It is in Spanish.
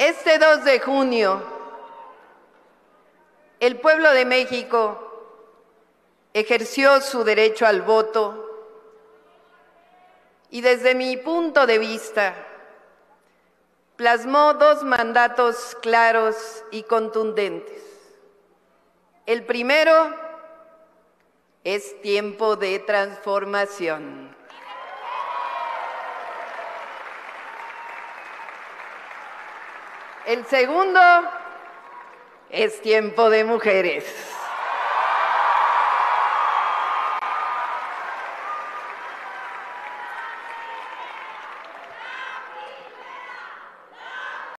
Este 2 de junio, el pueblo de México ejerció su derecho al voto y desde mi punto de vista plasmó dos mandatos claros y contundentes. El primero es tiempo de transformación. El segundo es tiempo de mujeres.